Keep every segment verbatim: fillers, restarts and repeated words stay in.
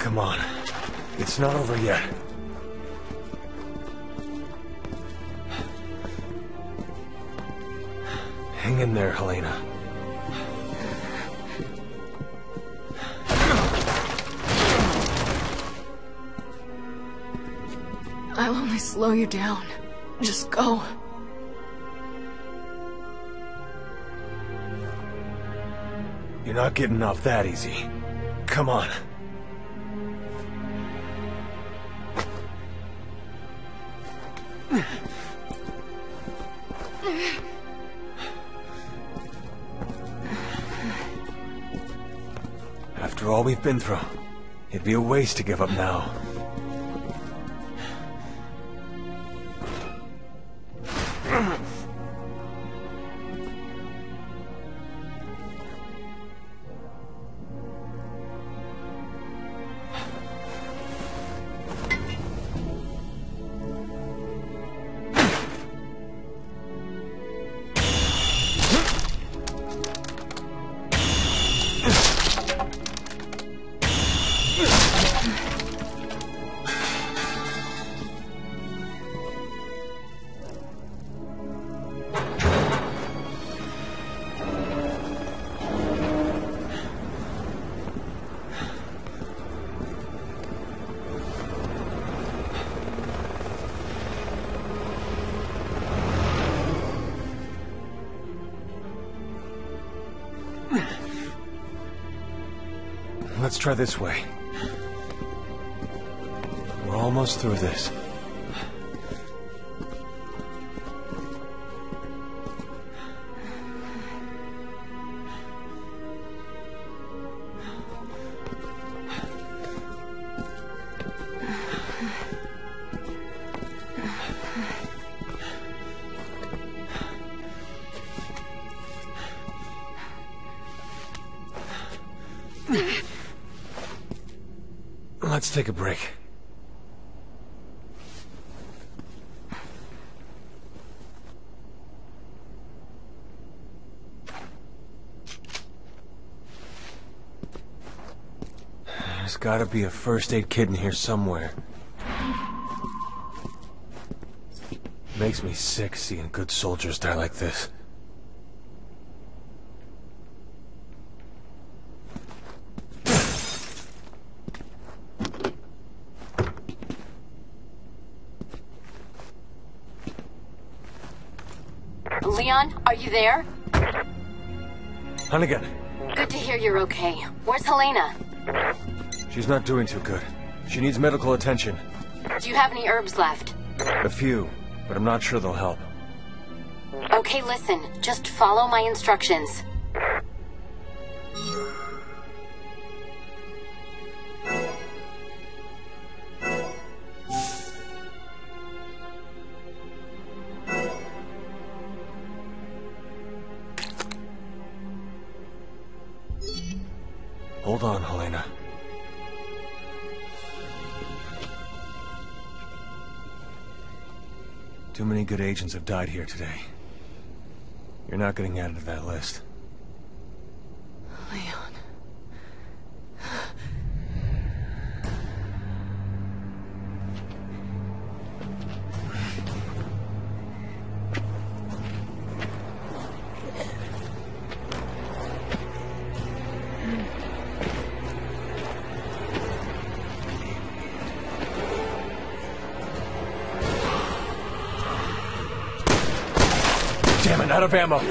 Come on. It's not over yet. Hang in there, Helena. I'll only slow you down. Just go. You're not getting off that easy. Come on. After all we've been through, it'd be a waste to give up now. Let's try this way. We're almost through this. Let's take a break. There's gotta be a first aid kit in here somewhere. Makes me sick seeing good soldiers die like this. Leon, are you there? Hunnigan. Good to hear you're okay. Where's Helena? She's not doing too good. She needs medical attention. Do you have any herbs left? A few, but I'm not sure they'll help. Okay, listen. Just follow my instructions. Hold on, Helena. Too many good agents have died here today. You're not getting added to that list. Leon. Damn it, out of ammo!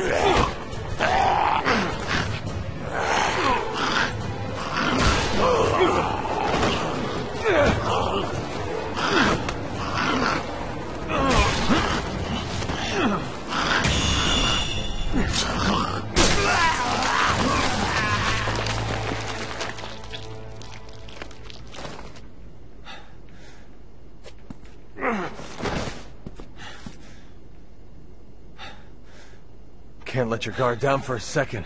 Can't let your guard down for a second.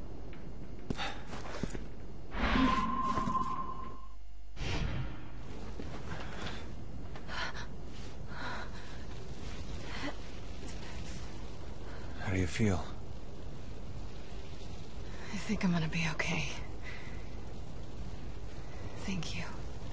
How do you feel? I think I'm gonna be okay. Thank you.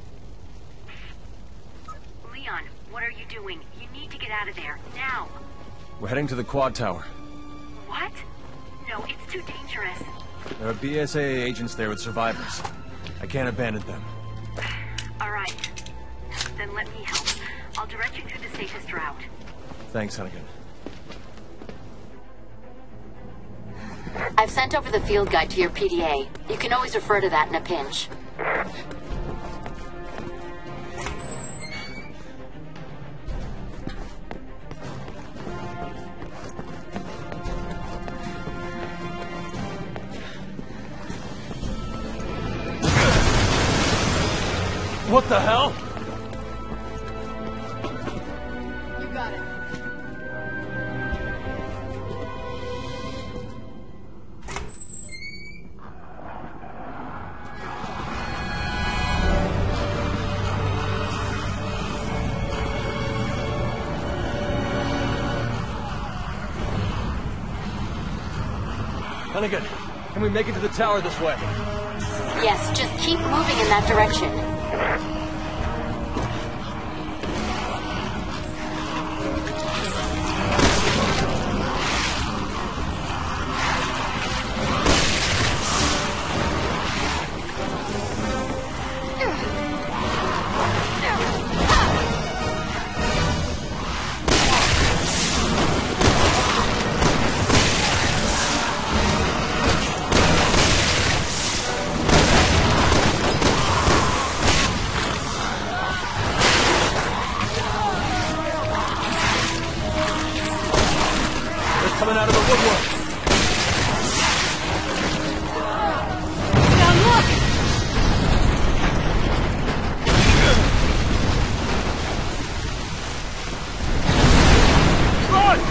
Leon, what are you doing? You need to get out of there, now. We're heading to the quad tower. What? No, it's too dangerous. There are B S A A agents there with survivors. I can't abandon them. Alright. Then let me help. I'll direct you to the safest route. Thanks, Hunnigan. I've sent over the field guide to your P D A. You can always refer to that in a pinch. What the hell? You got it. Hunnigan, can we make it to the tower this way? Yes, just keep moving in that direction. Coming out of the woodwork. Now look! Run!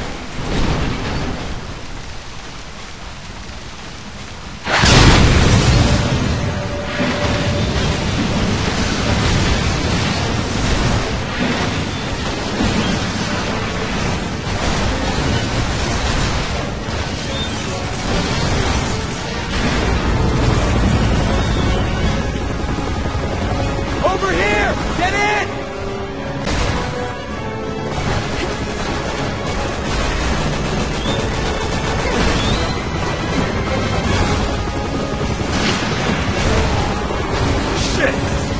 Over here! Get in! Shit!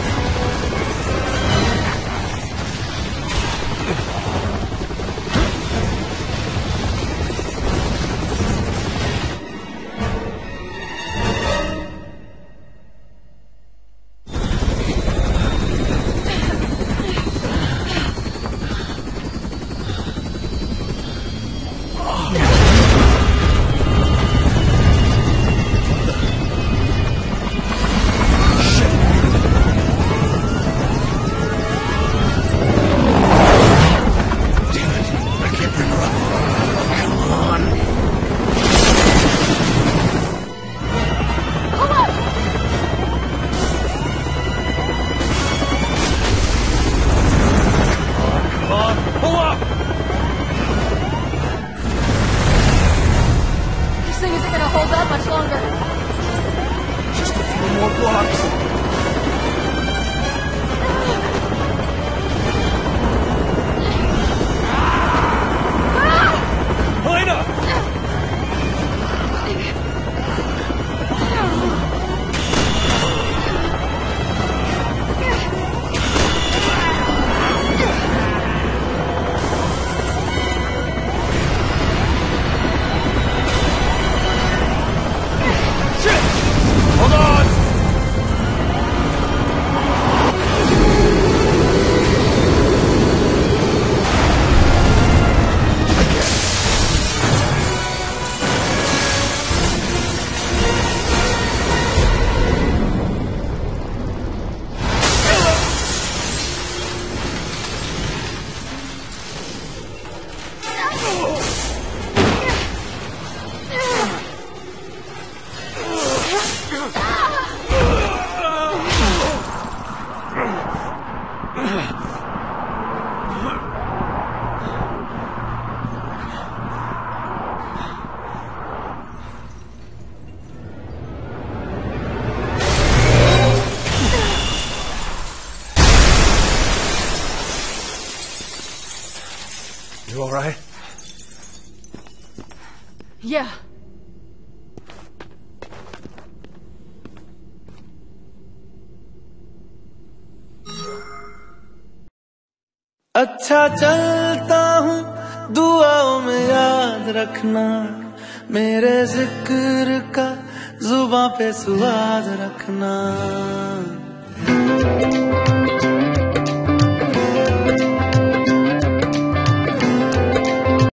This thing isn't gonna hold up much longer. Just a few more blocks. Helena! Shit! Hold on! Yeah. अच्छा चलता हूँ, दुआओं में याद रखना, मेरे जिक्र का जुबां पे स्वाद रखना।